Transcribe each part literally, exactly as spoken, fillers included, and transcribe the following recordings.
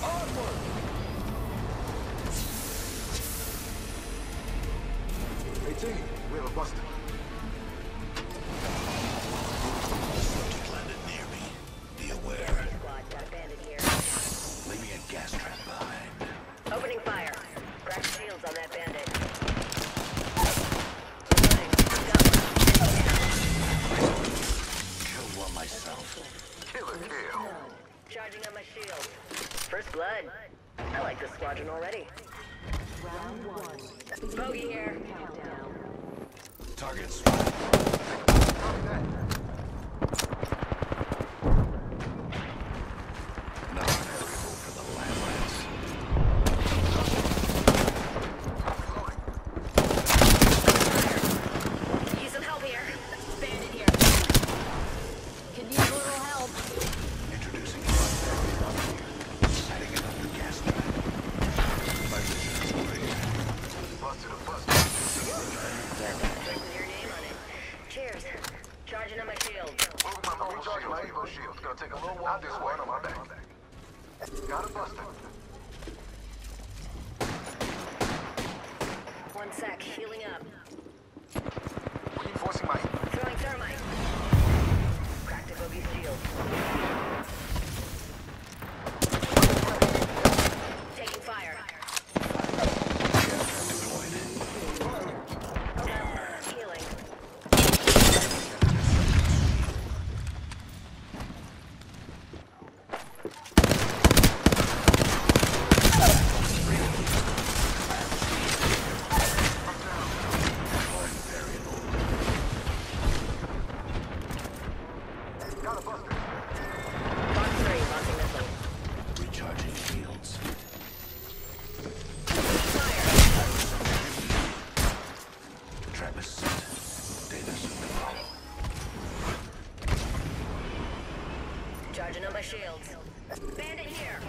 eighteen, we have a buster. Subject landed near me. Be aware. Squad, got a bandit here. Lay me a gas trap behind. Opening fire. Crack shields on that bandit. Kill one myself. Killer kill. Charging on my shield. First blood. I like this squadron already. Round one. Bogey here. Countdown. Target spotted. Copy that. Non-variable for the landlines. Need some help here. Bandit here. Can use a little help. Introducing non-variable. Setting another gas trap. My vision is clear. Buster the buster. Written your name on it. Cheers. Charging on my shield. Moving my mobile shield. My Evo shield. It's gonna take a little while this way on my back. Got a buster. One sec. Healing up. Reinforcing my... Throwing thermite. Cracked a bogey shield. Taking fire. Healing. Got a buster. Box three. Launching missile. Recharging shields. Fire. Trap is set. Data soon to follow. Charging on my shields. Bandit here.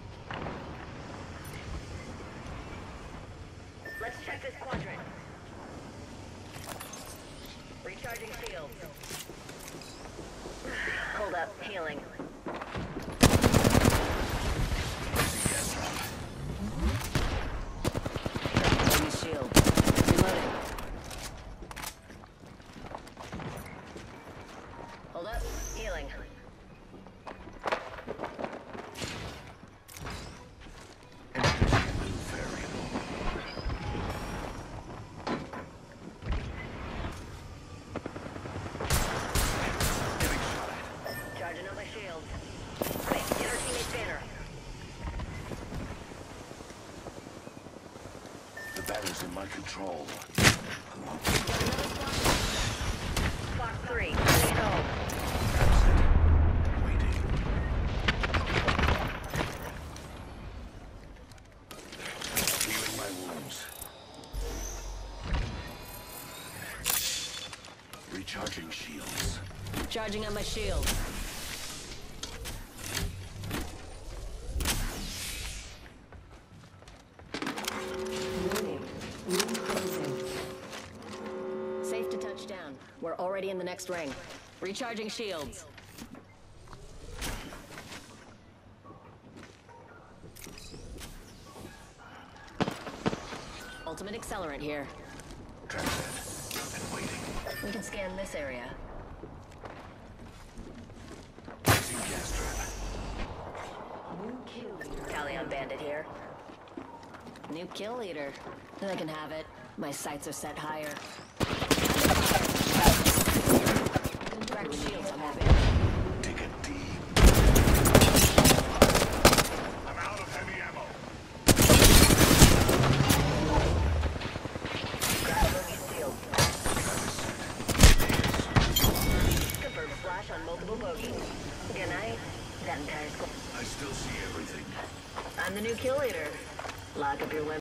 Let's check this quadrant. Recharging shields. Hold up. Healing. Placing gas trap. Bogey shield. Reloading. Hold up. Healing. Introducing a new variable. Getting shot at. Charging on my shields. Quick, get our teammate's banner. The batter's in my control. Box three. Bring it home. Absent. Waiting. Healing my wounds. Recharging shields. Charging on my shield. Warning. Ring closing. Safe to touch down. We're already in the next ring. Recharging shields. Ultimate accelerant here. Trap set. And waiting. We can scan this area. Placing gas trap. New kill leader. Tally on bandit here. New kill leader. I can have it. My sights are set higher. Crack shields on that bandit. Take it deep. I'm out of heavy ammo. Grab bogey shield. Trap is set. Confirm flash on multiple bogeys. Good night. That entire squad. I still see everything. I'm the new kill leader. Lock up your weapon.